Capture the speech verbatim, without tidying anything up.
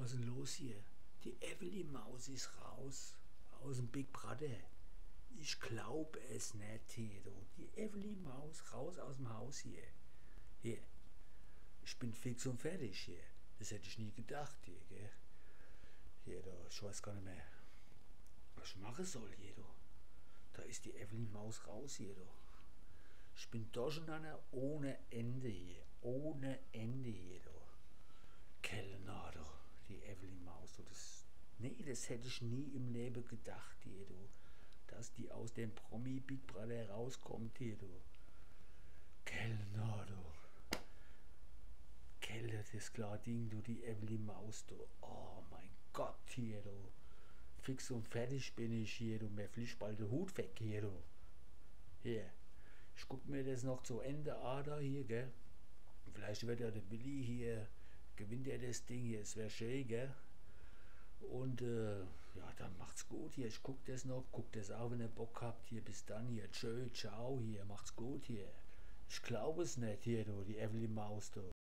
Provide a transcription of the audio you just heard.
Was ist denn los hier? Die Evelyn Maus ist raus aus dem Big Brother. Ich glaube es nicht, Thedo. Die Evelyn Maus raus aus dem Haus hier. Hier. Ich bin fix und fertig hier. Das hätte ich nie gedacht hier, gell? Hier, da, ich weiß gar nicht mehr, was ich machen soll hier, du. Da ist die Evelyn Maus raus hier, du. Ich bin durcheinander ohne Ende hier. Ohne Ende hier, du. Kellner, du. Die Evelyn Maus, du. Das, nee, das hätte ich nie im Leben gedacht hier, du. Dass die aus dem Promi Big Brother rauskommt hier, du. Kellner, du. Kelle, das klar Ding, du, die Evelyn Maus, du. Oh mein Gott, hier, du. Fix und fertig bin ich hier, du. Mir fliegt bald der Hut weg hier, du. Hier. Ich guck mir das noch zu Ende an, da hier, gell. Vielleicht wird ja der Willi hier, gewinnt er das Ding hier, es wäre schön, gell. Und äh, ja, dann macht's gut hier. Ich guck das noch, guck das auch, wenn ihr Bock habt hier. Bis dann hier. Tschö, ciao hier. Macht's gut hier. Ich glaube es nicht hier, du, die Evelyn Maus, du.